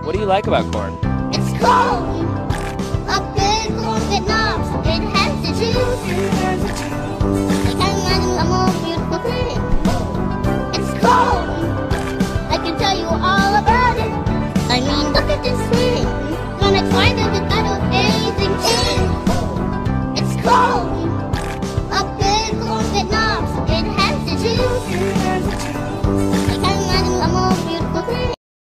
What do you like about corn? It's cold. A big corn that knobs. It has the juice.